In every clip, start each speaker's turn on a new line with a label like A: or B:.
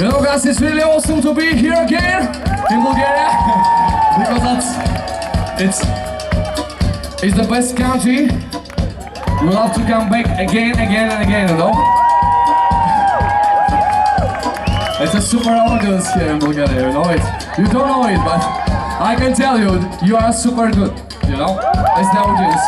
A: You know, guys, it's really awesome to be here again in Bulgaria because it's the best country. We love to come back again and again, you know. It's a super audience here in Bulgaria, you know it. You don't know it, but I can tell you, you are super good, you know. It's the audience.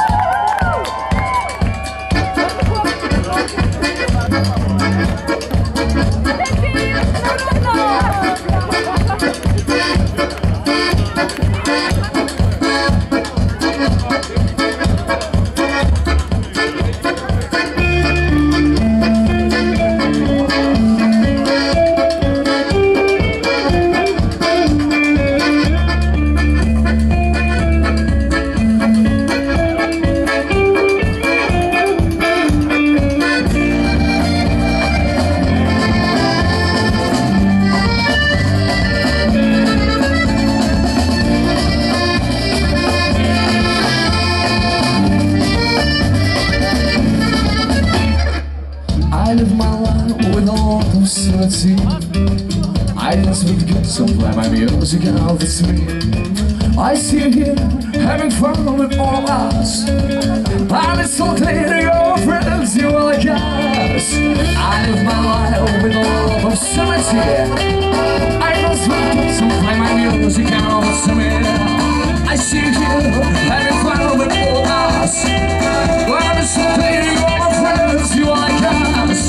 A: I live my life with all of sanity. I dance with kids and play my music out it's me. I see you here having fun with all of us, and it's so clear your friends you are like us. I live my life with all of sanity. I dance with kids and play my music out it's me. I see you here having fun with all of us, and it's so clear your friends you are like us.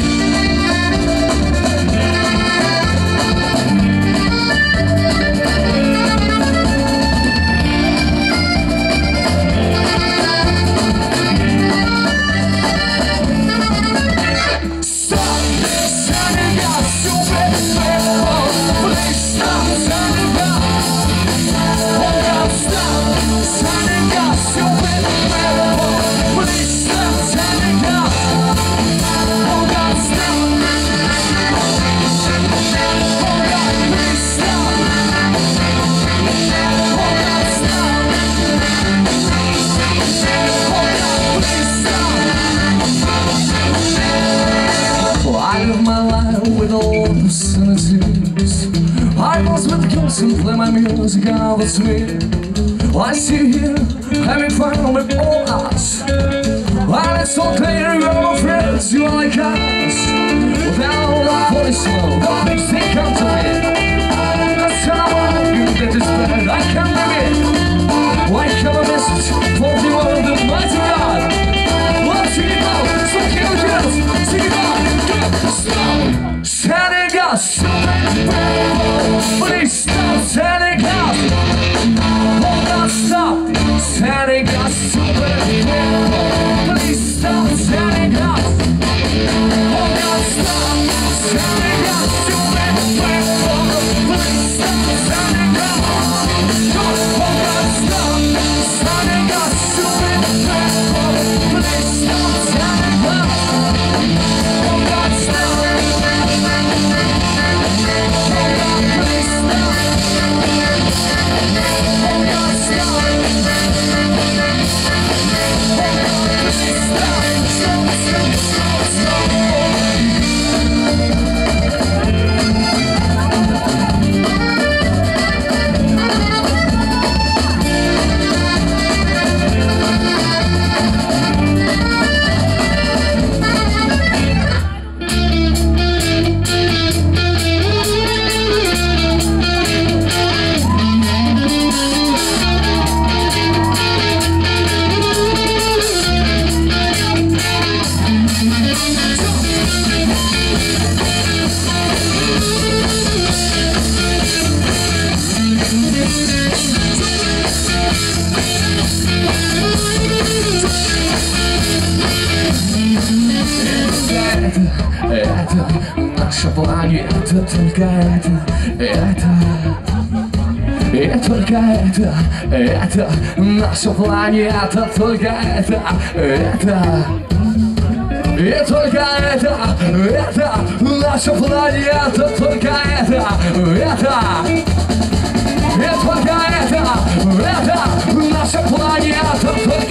A: I live my life with all the sanities. I dance with girls and play my music out it's me. I see you here having fun with all us, and it's so clear you're my friends, you are like us. Without a voice slow, please they come to me. That's how I love you, that is bad, I can't believe it. Like have a message for the world of mighty God. Let's sing it out, so kill girls, sing it out. Stop sending us, please stop sending us. Hold on, stop sending us, please stop sending us. Hold on, stop sending us, please stop sending us. Hold on, stop sending us, please stop sending us. Hold on, stop. Это наша планета, только это и только это наша планета, только это и только это наша планета, только это и только это наша планета, только